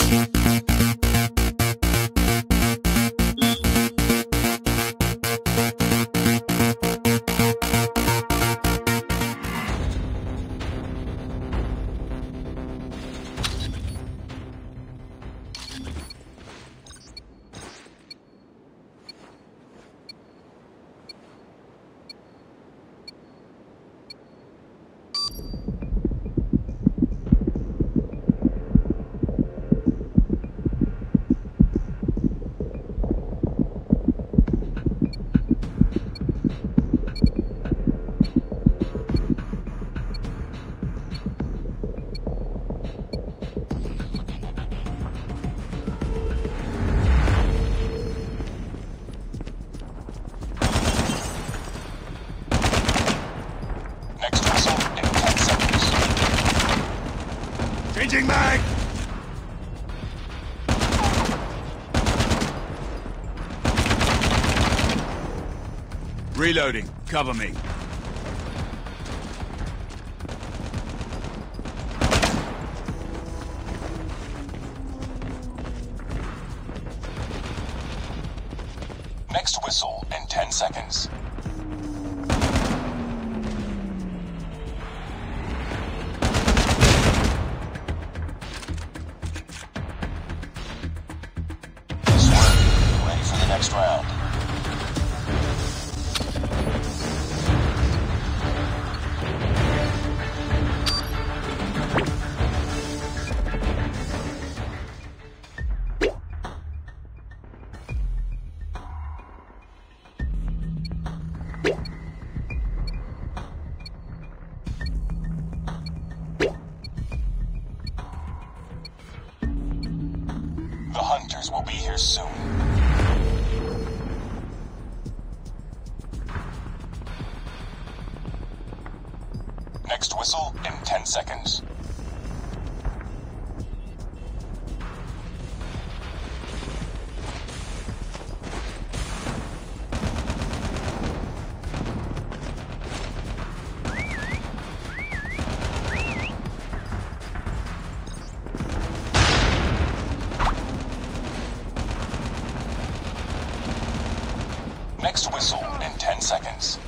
Changing mag! Reloading. Cover me. Next whistle in 10 seconds. Ready for the next round. The hunters will be here soon. Next whistle in 10 seconds. Next whistle in 10 seconds.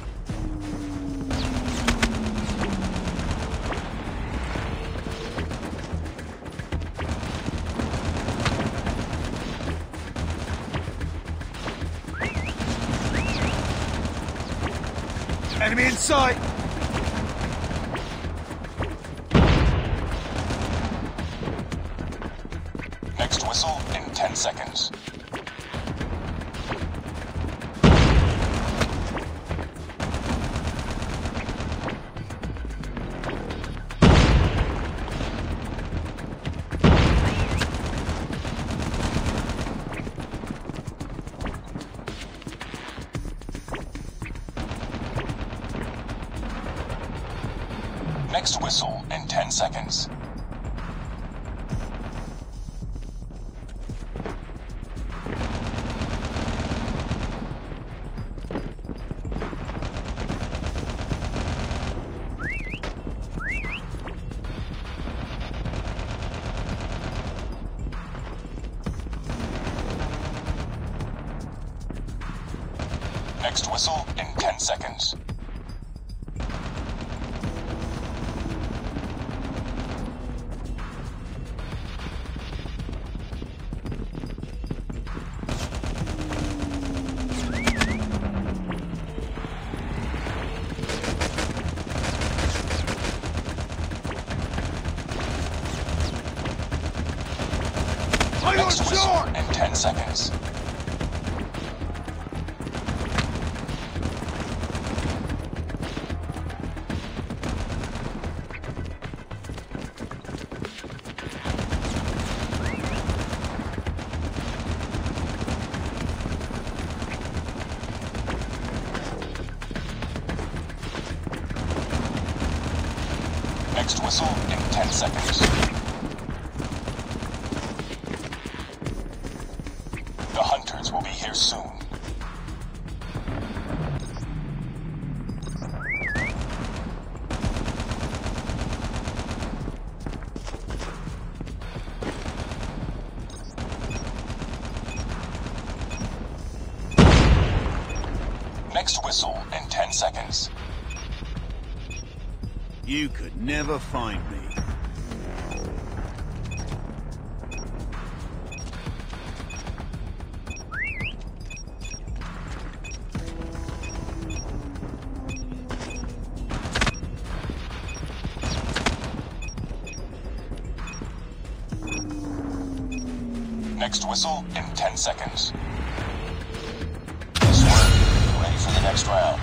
Enemy in sight! Next whistle in 10 seconds. Next whistle in 10 seconds. Next whistle in 10 seconds. Next whistle in 10 seconds. Next whistle in 10 seconds. The hunters will be here soon. Next whistle in 10 seconds. You could never find me. Next whistle in 10 seconds. Nice work. Ready for the next round.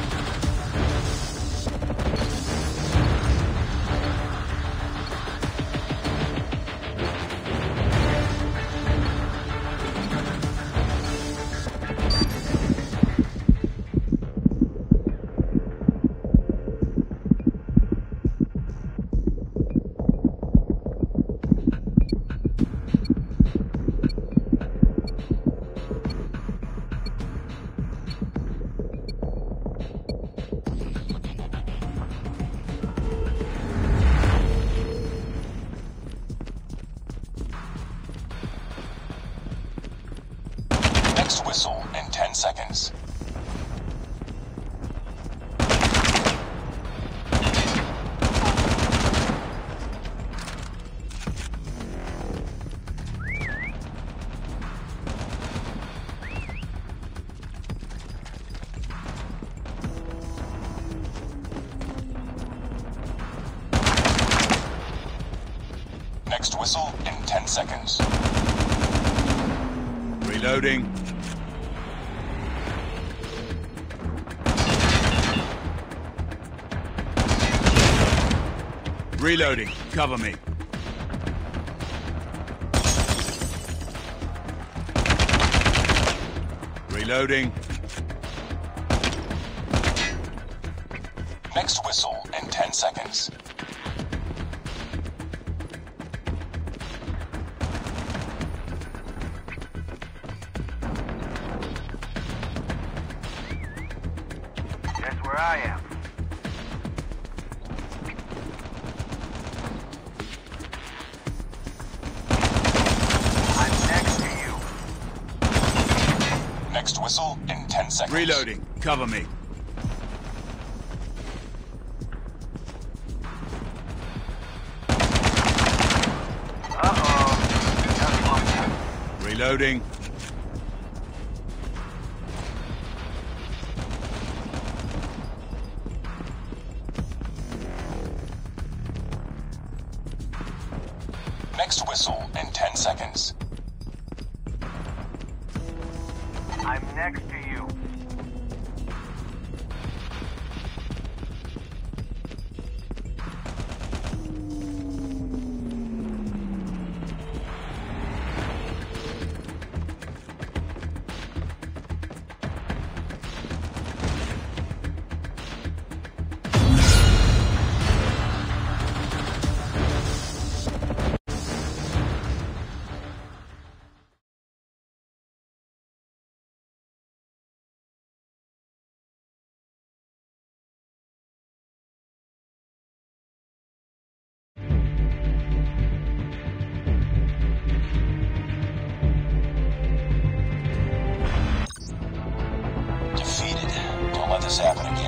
Next whistle in 10 seconds. Next whistle in 10 seconds. Reloading. Reloading. Cover me. Reloading. Next whistle in 10 seconds. Guess where I am. I'm next to you. Next whistle in 10 seconds. Reloading. Cover me. Uh-oh. Reloading. Next whistle in 10 seconds. I'm next to you. Defeated. Don't let this happen again.